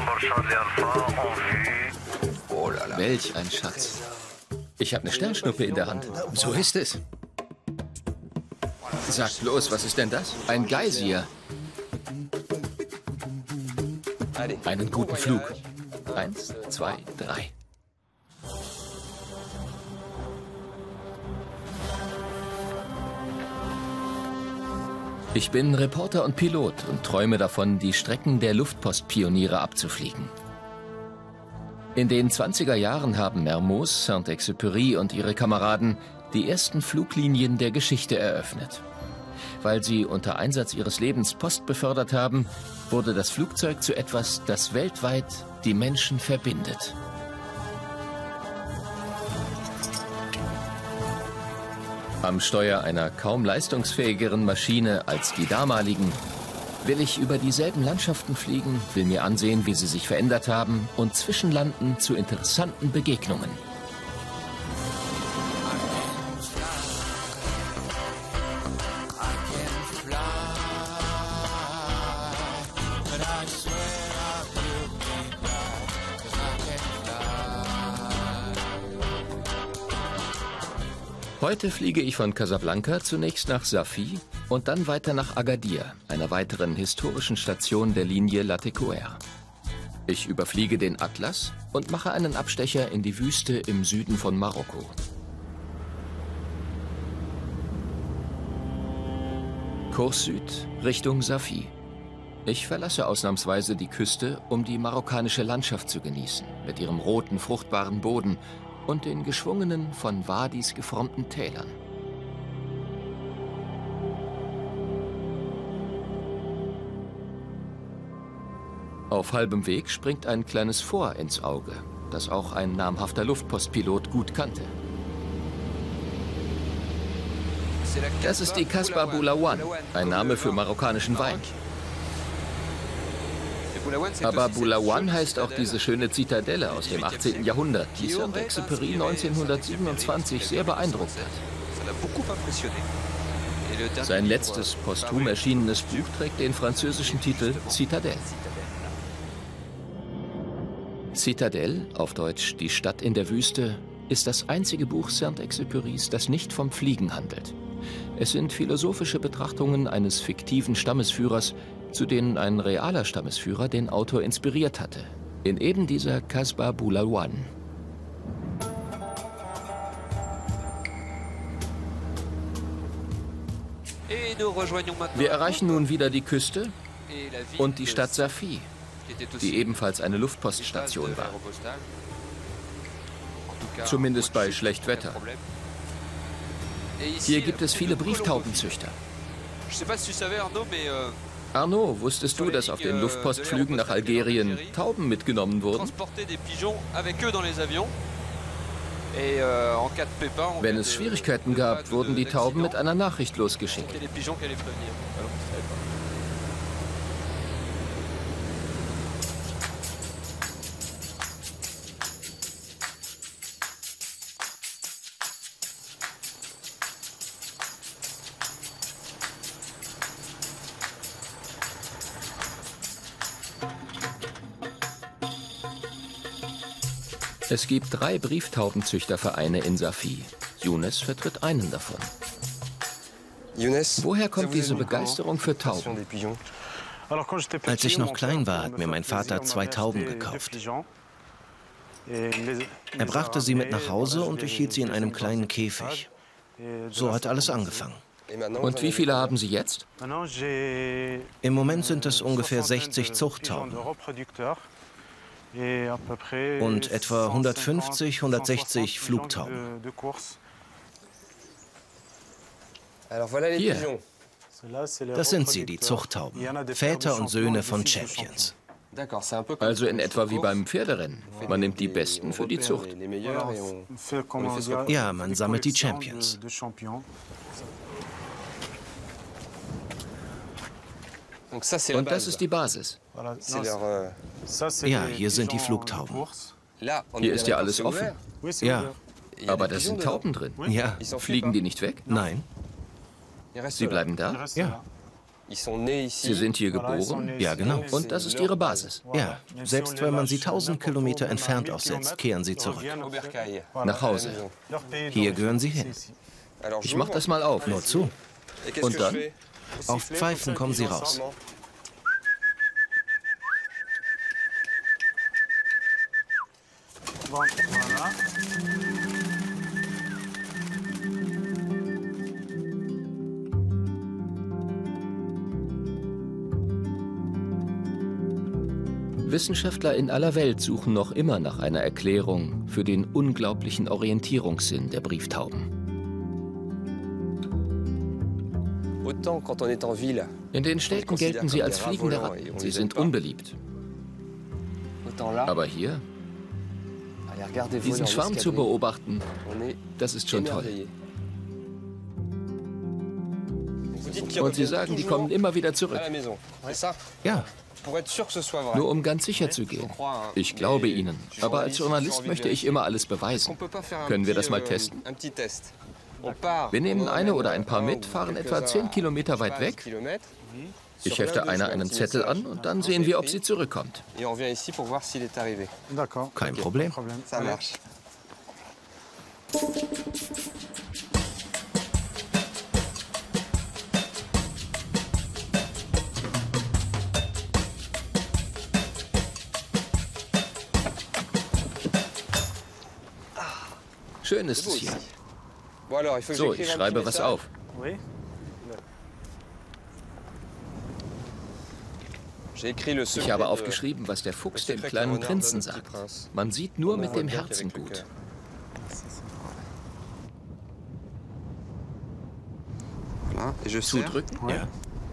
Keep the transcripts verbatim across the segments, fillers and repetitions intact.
Oh, welch ein Schatz. Ich habe eine Sternschnuppe in der Hand. So ist es. Sag bloß, was ist denn das? Ein Geysir. Einen guten Flug. Eins, zwei, drei. Ich bin Reporter und Pilot und träume davon, die Strecken der Luftpostpioniere abzufliegen. In den zwanziger Jahren haben Mermoz, Saint-Exupéry und ihre Kameraden die ersten Fluglinien der Geschichte eröffnet. Weil sie unter Einsatz ihres Lebens Post befördert haben, wurde das Flugzeug zu etwas, das weltweit die Menschen verbindet. Am Steuer einer kaum leistungsfähigeren Maschine als die damaligen will ich über dieselben Landschaften fliegen, will mir ansehen, wie sie sich verändert haben und zwischenlanden zu interessanten Begegnungen. Heute fliege ich von Casablanca zunächst nach Safi und dann weiter nach Agadir, einer weiteren historischen Station der Linie Latécoère. Ich überfliege den Atlas und mache einen Abstecher in die Wüste im Süden von Marokko. Kurs Süd Richtung Safi. Ich verlasse ausnahmsweise die Küste, um die marokkanische Landschaft zu genießen, mit ihrem roten, fruchtbaren Boden und den geschwungenen, von Wadis geformten Tälern. Auf halbem Weg springt ein kleines Fort ins Auge, das auch ein namhafter Luftpostpilot gut kannte. Das ist die Kasbah Boulaouane, ein Name für marokkanischen Wein. Aber Boulaouane heißt auch diese schöne Zitadelle aus dem achtzehnten Jahrhundert, die Saint-Exupéry neunzehnhundertsiebenundzwanzig sehr beeindruckt hat. Sein letztes posthum erschienenes Buch trägt den französischen Titel Citadelle. Citadelle, auf Deutsch die Stadt in der Wüste, ist das einzige Buch Saint-Exupérys, das nicht vom Fliegen handelt. Es sind philosophische Betrachtungen eines fiktiven Stammesführers, zu denen ein realer Stammesführer den Autor inspiriert hatte, in eben dieser Kasbah Boulaouane. Wir erreichen nun wieder die Küste und die Stadt Safi, die ebenfalls eine Luftpoststation war. Zumindest bei Schlechtwetter. Hier gibt es viele Brieftaubenzüchter. Arnaud, wusstest du, dass auf den Luftpostflügen nach Algerien Tauben mitgenommen wurden? Wenn es Schwierigkeiten gab, wurden die Tauben mit einer Nachricht losgeschickt. Es gibt drei Brieftaubenzüchtervereine in Safi. Younes vertritt einen davon. Woher kommt diese Begeisterung für Tauben? Als ich noch klein war, hat mir mein Vater zwei Tauben gekauft. Er brachte sie mit nach Hause und ich hielt sie in einem kleinen Käfig. So hat alles angefangen. Und wie viele haben Sie jetzt? Im Moment sind es ungefähr sechzig Zuchttauben. Und etwa hundertfünfzig, hundertsechzig Flugtauben. Hier. Das sind sie, die Zuchttauben. Väter und Söhne von Champions. Also in etwa wie beim Pferderennen. Man nimmt die Besten für die Zucht. Ja, man sammelt die Champions. Und das ist die Basis. Ja, hier sind die Flugtauben. Hier ist ja alles offen. Ja. Aber da sind Tauben drin. Ja. Fliegen die nicht weg? Nein. Sie bleiben da? Ja. Sie sind hier geboren? Ja, genau. Und das ist Ihre Basis? Ja, selbst wenn man sie tausend Kilometer entfernt aussetzt, kehren sie zurück. Nach Hause? Hier gehören sie hin. Ich mach das mal auf. Nur zu. Und dann? Auf Pfeifen kommen sie raus. Wissenschaftler in aller Welt suchen noch immer nach einer Erklärung für den unglaublichen Orientierungssinn der Brieftauben. In den Städten gelten sie als fliegende Ratten. Sie sind unbeliebt. Aber hier, diesen Schwarm zu beobachten, das ist schon toll. Und Sie sagen, die kommen immer wieder zurück. Ja. Nur um ganz sicher zu gehen. Ich glaube Ihnen. Aber als Journalist möchte ich immer alles beweisen. Können wir das mal testen? Wir nehmen eine oder ein paar mit, fahren etwa zehn Kilometer weit weg. Ich hefte einer einen Zettel an und dann sehen wir, ob sie zurückkommt. Kein Problem. Schön ist es hier. So, ich schreibe was auf. Ich habe aufgeschrieben, was der Fuchs dem kleinen Prinzen sagt. Man sieht nur mit dem Herzen gut. Zudrücken? Ja.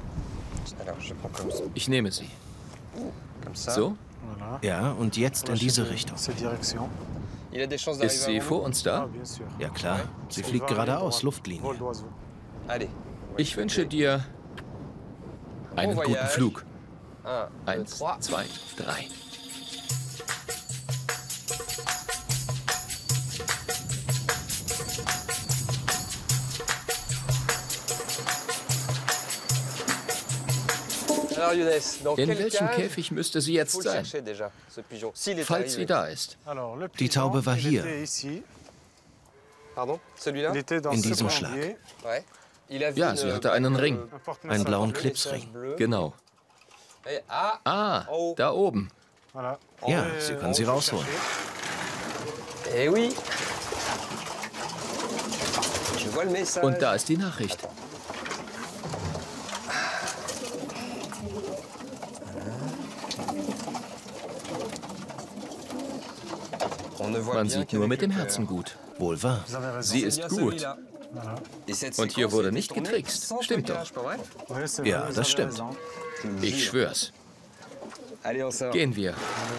Ich nehme sie. So? Ja, und jetzt in diese Richtung. Ist sie vor uns da? Ja klar, sie fliegt geradeaus, Luftlinie. Ich wünsche dir einen guten Flug. Eins, zwei, drei. In welchem Käfig müsste sie jetzt sein? Falls sie da ist. Die Taube war hier. In diesem Schlag. Ja, sie hatte einen Ring. Einen blauen Klipsring. Genau. Ah, da oben. Ja, Sie können sie rausholen. Und da ist die Nachricht. Man sieht nur mit dem Herzen gut. Wohl wahr. Sie ist gut. Und hier wurde nicht getrickst. Stimmt doch. Ja, das stimmt. Ich schwör's. Gehen wir.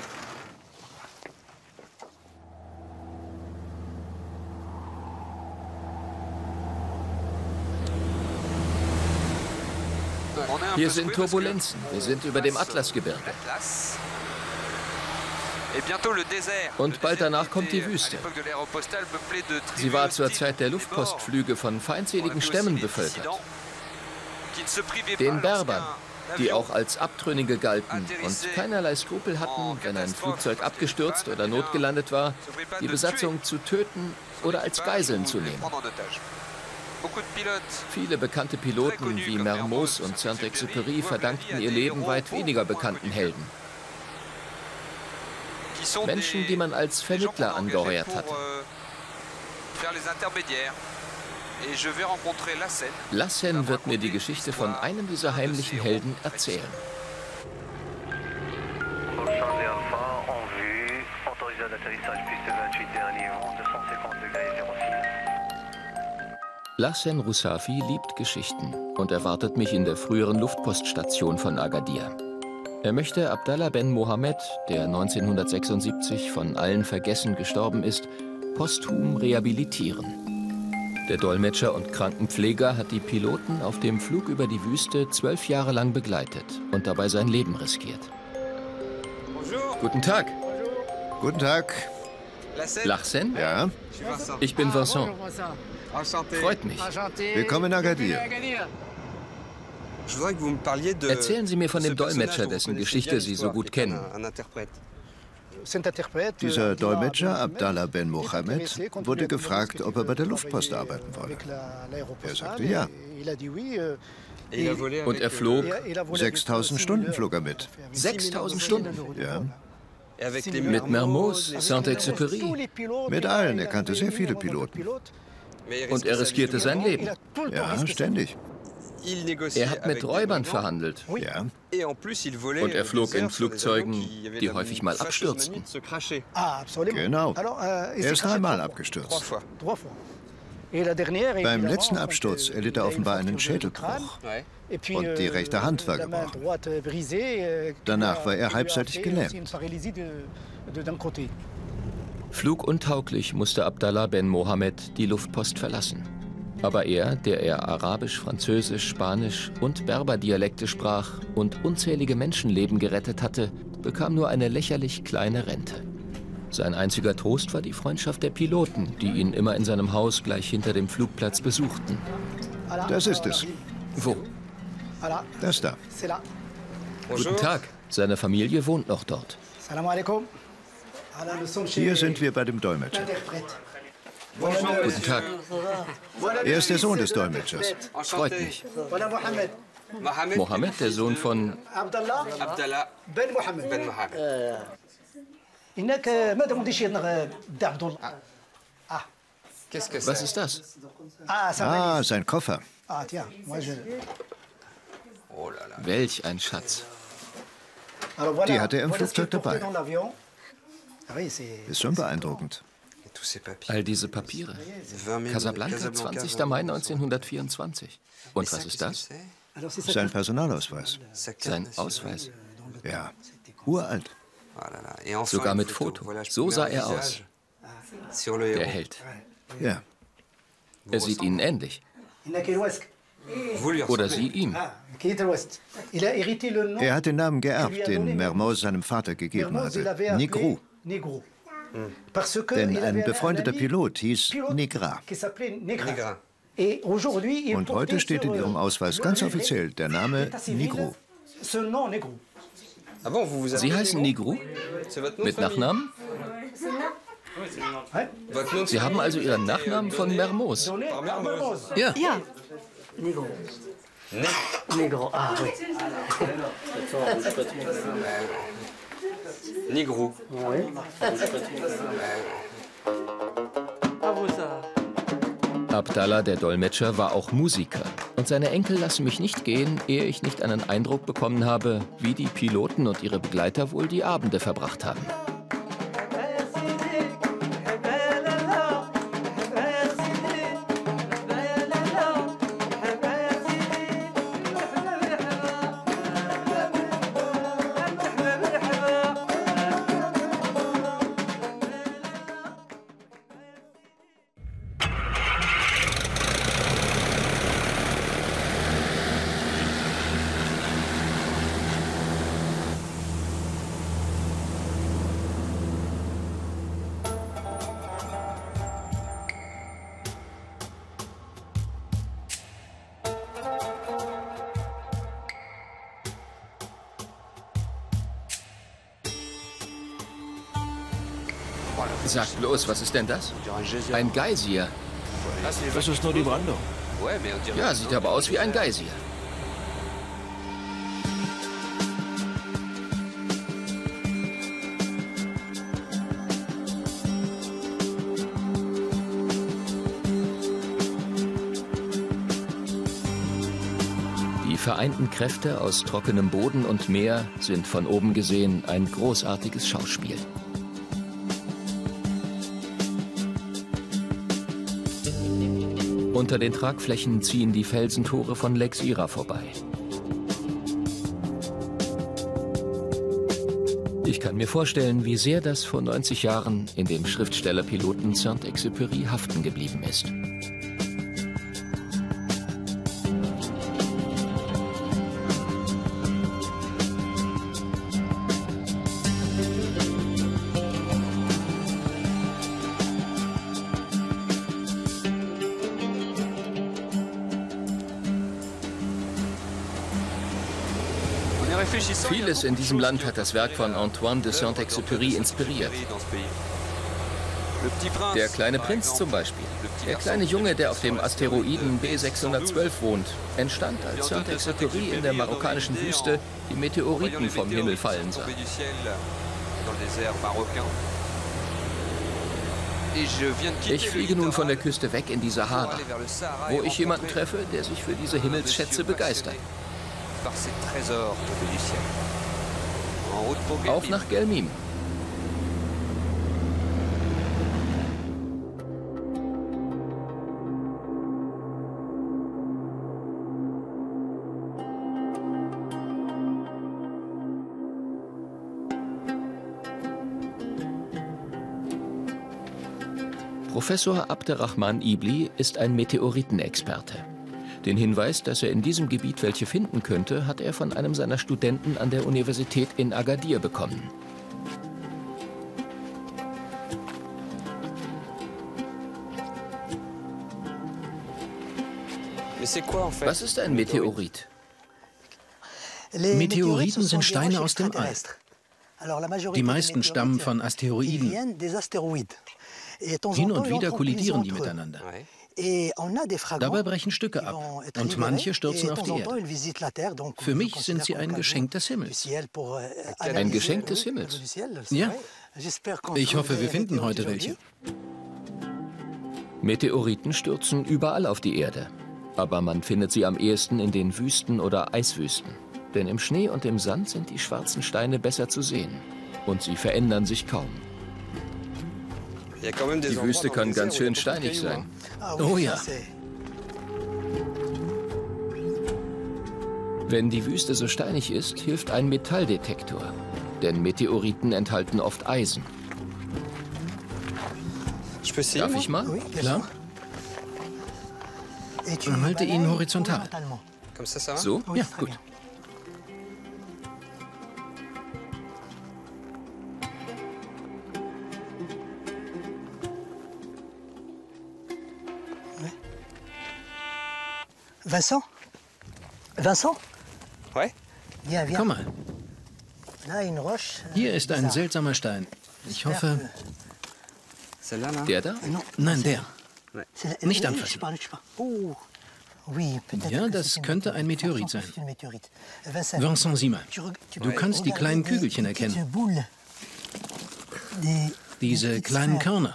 Hier sind Turbulenzen. Wir sind über dem Atlasgebirge. Und bald danach kommt die Wüste. Sie war zur Zeit der Luftpostflüge von feindseligen Stämmen bevölkert. Den Berbern, die auch als Abtrünnige galten und keinerlei Skrupel hatten, wenn ein Flugzeug abgestürzt oder notgelandet war, die Besatzung zu töten oder als Geiseln zu nehmen. Viele bekannte Piloten wie Mermoz und Saint-Exupéry verdankten ihr Leben weit weniger bekannten Helden. Menschen, die man als Vermittler angeheuert hatte. Lassen wird mir die Geschichte von einem dieser heimlichen Helden erzählen. Lassen Rousafi liebt Geschichten und erwartet mich in der früheren Luftpoststation von Agadir. Er möchte Abdallah Ben Mohammed, der neunzehnhundertsechsundsiebzig von allen vergessen gestorben ist, posthum rehabilitieren. Der Dolmetscher und Krankenpfleger hat die Piloten auf dem Flug über die Wüste zwölf Jahre lang begleitet und dabei sein Leben riskiert. Guten Tag. Guten Tag. Lachsen? Ja? Ich bin Vincent. Freut mich. Willkommen in Agadir. Erzählen Sie mir von dem Dolmetscher, dessen Geschichte Sie so gut kennen. Dieser Dolmetscher, Abdallah Ben Mohammed, wurde gefragt, ob er bei der Luftpost arbeiten wolle. Er sagte ja. Und er flog? sechstausend Stunden flog er mit. sechstausend Stunden? Ja. Mit Mermoz, Saint-Exupéry? Mit allen. Er kannte sehr viele Piloten. Und er riskierte sein Leben? Ja, ständig. Er hat mit Räubern verhandelt. Ja. Und er flog in Flugzeugen, die häufig mal abstürzten. Genau. Er ist dreimal abgestürzt. Beim letzten Absturz erlitt er offenbar einen Schädelbruch. Und die rechte Hand war gebrochen. Danach war er halbseitig gelähmt. Fluguntauglich musste Abdallah Ben Mohammed die Luftpost verlassen. Aber er, der er Arabisch, Französisch, Spanisch und Berberdialekte sprach und unzählige Menschenleben gerettet hatte, bekam nur eine lächerlich kleine Rente. Sein einziger Trost war die Freundschaft der Piloten, die ihn immer in seinem Haus gleich hinter dem Flugplatz besuchten. Das ist es. Wo? Das da. Guten Tag. Seine Familie wohnt noch dort. Hier sind wir bei dem Dolmetscher. Guten Tag. Er ist der Sohn des Dolmetschers. Freut mich. Mohammed, der Sohn von... Abdallah Ben Mohammed. Ben Mohammed. Was ist das? Ah, sein Koffer. Welch ein Schatz. Die hat er im Flugzeug dabei. Ist schon beeindruckend. All diese Papiere. Casablanca, zwanzigster Mai neunzehnhundertvierundzwanzig. Und was ist das? Sein Personalausweis. Sein Ausweis. Ja, uralt. Sogar mit Foto. So sah er aus. Der Held. Ja. Er sieht Ihnen ähnlich. Oder Sie ihm. Er hat den Namen geerbt, den Mermoz seinem Vater gegeben hatte. Nigrou. Denn ein befreundeter Pilot hieß Negra. Und heute steht in ihrem Ausweis ganz offiziell der Name Nigrou. Sie heißen Nigrou? Mit Nachnamen? Sie haben also Ihren Nachnamen von Mermoz? Ja. Ja. Nigrou. Ah, oui. Nigrou. Abdallah, der Dolmetscher, war auch Musiker. Und seine Enkel lassen mich nicht gehen, ehe ich nicht einen Eindruck bekommen habe, wie die Piloten und ihre Begleiter wohl die Abende verbracht haben. Sag bloß, was ist denn das? Ein Geysir. Das ist nur die Brandung. Ja, sieht aber aus wie ein Geysir. Die vereinten Kräfte aus trockenem Boden und Meer sind von oben gesehen ein großartiges Schauspiel. Unter den Tragflächen ziehen die Felsentore von Lake Sira vorbei. Ich kann mir vorstellen, wie sehr das vor neunzig Jahren in dem Schriftstellerpiloten Saint-Exupéry haften geblieben ist. Vieles in diesem Land hat das Werk von Antoine de Saint-Exupéry inspiriert. Der kleine Prinz zum Beispiel. Der kleine Junge, der auf dem Asteroiden B sechshundertzwölf wohnt, entstand, als Saint-Exupéry in der marokkanischen Wüste die Meteoriten vom Himmel fallen sah. Ich fliege nun von der Küste weg in die Sahara, wo ich jemanden treffe, der sich für diese Himmelsschätze begeistert. Auf nach Guelmim. Professor Abderrahman Ibli ist ein Meteoritenexperte. Den Hinweis, dass er in diesem Gebiet welche finden könnte, hat er von einem seiner Studenten an der Universität in Agadir bekommen. Was ist ein Meteorit? Meteoriten sind Steine aus dem All. Die meisten stammen von Asteroiden. Hin und wieder kollidieren die miteinander. Dabei brechen Stücke ab und manche stürzen auf die Erde. Für mich sind sie ein Geschenk des Himmels. Ein Geschenk des Himmels? Ja. Ich hoffe, wir finden heute welche. Meteoriten stürzen überall auf die Erde. Aber man findet sie am ehesten in den Wüsten oder Eiswüsten. Denn im Schnee und im Sand sind die schwarzen Steine besser zu sehen. Und sie verändern sich kaum. Die Wüste kann ganz schön steinig sein. Oh ja. Wenn die Wüste so steinig ist, hilft ein Metalldetektor. Denn Meteoriten enthalten oft Eisen. Darf ich mal? Klar. Halte ihn horizontal. So? Ja, gut. Vincent? Vincent? Komm mal. Hier ist ein seltsamer Stein. Ich hoffe... Der da? Nein, der. Nicht anfassen. Ja, das könnte ein Meteorit sein. Vincent, sieh mal. Du kannst die kleinen Kügelchen erkennen. Diese kleinen Körner.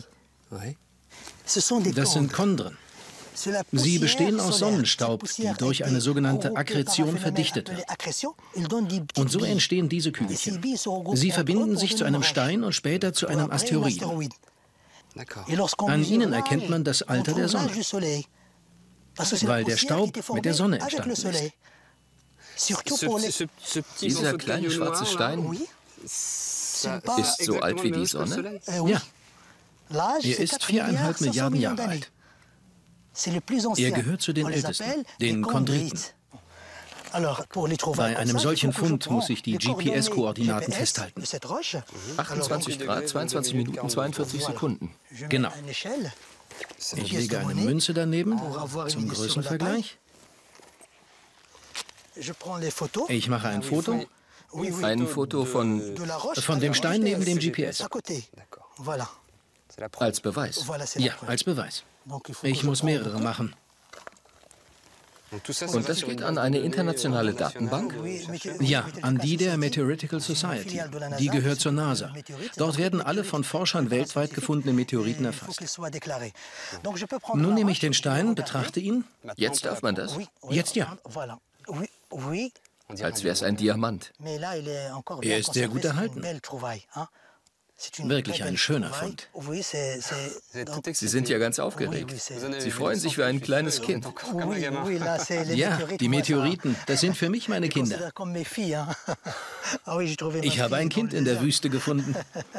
Das sind Chondren. Sie bestehen aus Sonnenstaub, die durch eine sogenannte Akkretion verdichtet wird. Und so entstehen diese Kügelchen. Sie verbinden sich zu einem Stein und später zu einem Asteroiden. An ihnen erkennt man das Alter der Sonne, weil der Staub mit der Sonne entstanden ist. Dieser kleine schwarze Stein ist so alt wie die Sonne? Ja. Er ist viereinhalb Milliarden Jahre alt. Er gehört zu den ältesten, den Chondriten. Bei einem solchen Fund muss ich die G P S-Koordinaten festhalten. achtundzwanzig Grad, zweiundzwanzig Minuten, zweiundvierzig Sekunden. Genau. Ich lege eine Münze daneben zum Größenvergleich. Ich mache ein Foto. Ein Foto von... Von dem Stein neben dem G P S. Als Beweis? Ja, als Beweis. Ich muss mehrere machen. Und das geht an eine internationale Datenbank? Ja, an die der Meteoritical Society. Die gehört zur NASA. Dort werden alle von Forschern weltweit gefundenen Meteoriten erfasst. Nun nehme ich den Stein, betrachte ihn. Jetzt darf man das? Jetzt ja. Als wäre es ein Diamant. Er ist sehr gut erhalten. Wirklich ein schöner Fund. Sie sind ja ganz aufgeregt. Sie freuen sich wie ein kleines Kind. Ja, die Meteoriten, das sind für mich meine Kinder. Ich habe ein Kind in der Wüste gefunden.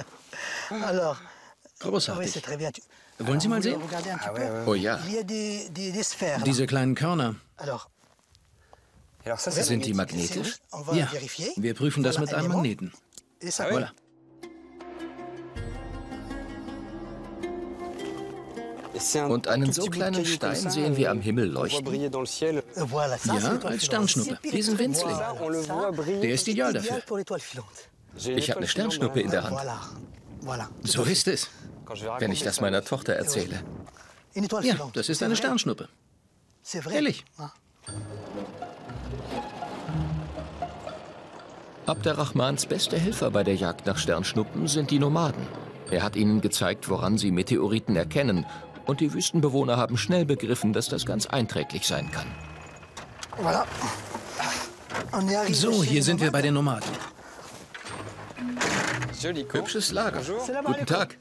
Großartig. Wollen Sie mal sehen? Oh ja. Diese kleinen Körner. Sind die magnetisch? Ja, wir prüfen das mit einem Magneten. Voilà. Und einen so kleinen Stein sehen wir am Himmel leuchten. Ja, als Sternschnuppe. Diesen Winzling. Der ist ideal dafür. Ich habe eine Sternschnuppe in der Hand. So ist es. Wenn ich das meiner Tochter erzähle. Ja, das ist eine Sternschnuppe. Ehrlich. Abderrahmans beste Helfer bei der Jagd nach Sternschnuppen sind die Nomaden. Er hat ihnen gezeigt, woran sie Meteoriten erkennen. Und die Wüstenbewohner haben schnell begriffen, dass das ganz einträglich sein kann. So, hier sind wir bei den Nomaden. Hübsches Lager. Guten Tag.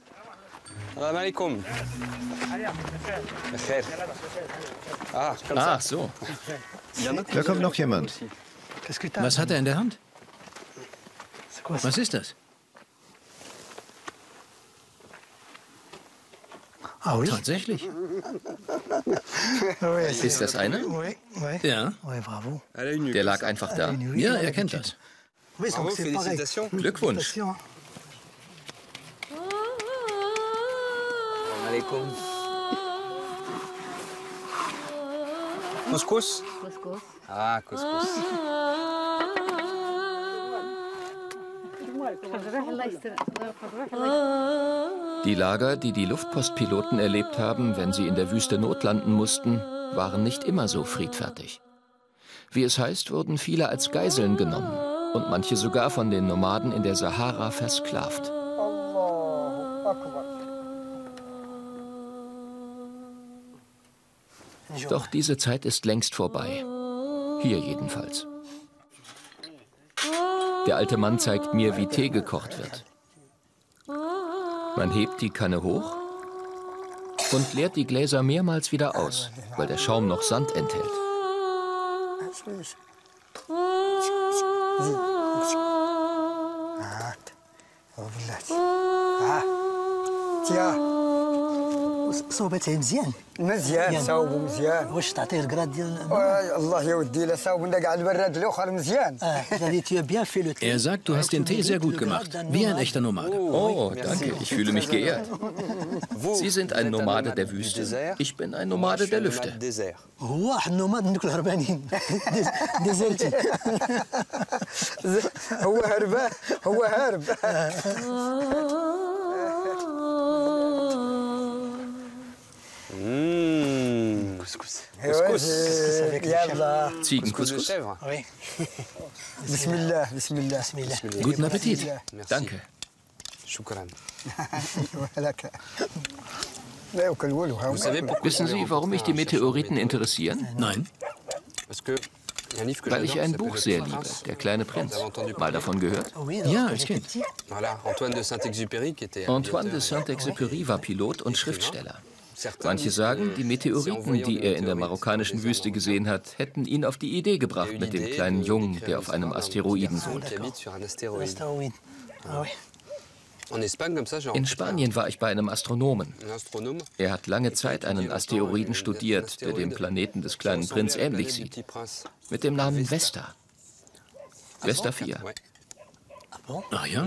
Ach so. Da kommt noch jemand. Was hat er in der Hand? Was ist das? Tatsächlich? Ist das einer? Ja. Der lag einfach da. Ja, er kennt das. Glückwunsch. Couscous? Couscous. Ah, Couscous. Die Lager, die die Luftpostpiloten erlebt haben, wenn sie in der Wüste notlanden mussten, waren nicht immer so friedfertig. Wie es heißt, wurden viele als Geiseln genommen und manche sogar von den Nomaden in der Sahara versklavt. Doch diese Zeit ist längst vorbei. Hier jedenfalls. Der alte Mann zeigt mir, wie Tee gekocht wird. Man hebt die Kanne hoch und leert die Gläser mehrmals wieder aus, weil der Schaum noch Sand enthält. صوبتها مزيان مزيان صاوبو مزيان واش تعطيه الكراد ديال الله يا ودي لا صاوبنا كاع البراد الاخر مزيان Er sagt, du hast den Tee sehr gut gemacht, wie ein echter Nomade. Oh, danke, ich fühle mich geehrt. Sie sind ein Nomade der Wüste, ich bin ein Nomade der Lüfte. هو واحد النوماد من دوك الهربانين ديزرتي هو هربان هو هارب Couscous. يلا Ziegencouscous. بسم الله بسم الله بسم الله Guten Appetit. Danke. Shukran. لك لا ياكل والو Wissen Sie, warum mich die Meteoriten interessieren? Nein. Weil ich ein Buch sehr liebe, Der kleine Prinz. Mal davon gehört? Ja, als Kind. Antoine de Saint-Exupéry Antoine de Saint-Exupéry war Pilot und Schriftsteller. Manche sagen, die Meteoriten, die er in der marokkanischen Wüste gesehen hat, hätten ihn auf die Idee gebracht mit dem kleinen Jungen, der auf einem Asteroiden wohnt. In Spanien war ich bei einem Astronomen. Er hat lange Zeit einen Asteroiden studiert, der dem Planeten des kleinen Prinz ähnlich sieht. Mit dem Namen Vesta. Vesta vier. Ach ja?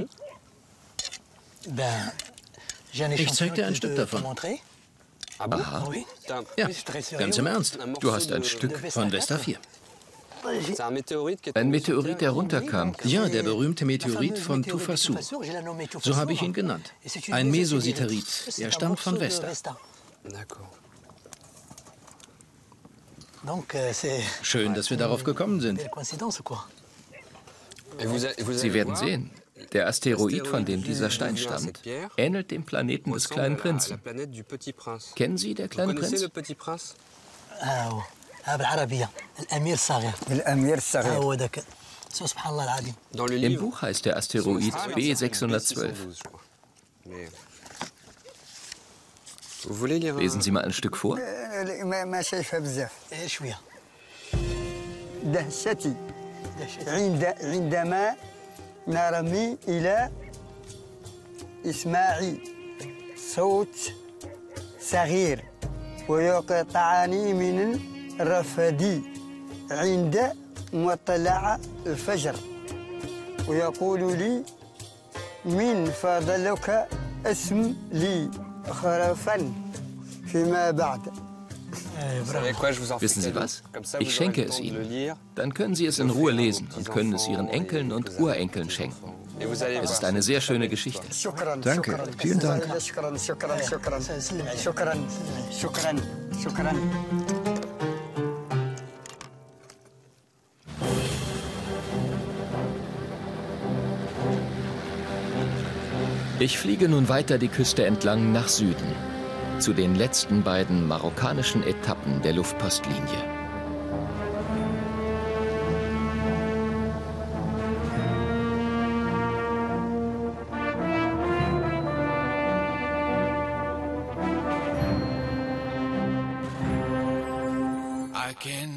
Ich zeig dir ein Stück davon. Aha. Ja, ganz im Ernst. Du hast ein Stück Von Vesta vier. Ein Meteorit, der runterkam. Ja, der berühmte Meteorit von Tufasu. So habe ich ihn genannt. Ein Mesositerit. Er stammt von Vesta. Schön, dass wir darauf gekommen sind. Sie werden sehen. Der Asteroid, von dem dieser Stein stammt, ähnelt dem Planeten des kleinen Prinzen. Kennen Sie der kleine Prinz? Im Buch heißt der Asteroid B sechshundertzwölf. Lesen Sie mal ein Stück vor. نرمي إلى إسماعي صوت صغير ويقطعني من رفدي عند مطلع الفجر ويقول لي من فضلك اسم لي خرفا Wissen Sie was? Ich schenke es Ihnen. Dann können Sie es in Ruhe lesen und können es Ihren Enkeln und Urenkeln schenken. Es ist eine sehr schöne Geschichte. Danke, vielen Dank. Ich fliege nun weiter die Küste entlang nach Süden, zu den letzten beiden marokkanischen Etappen der Luftpostlinie. I can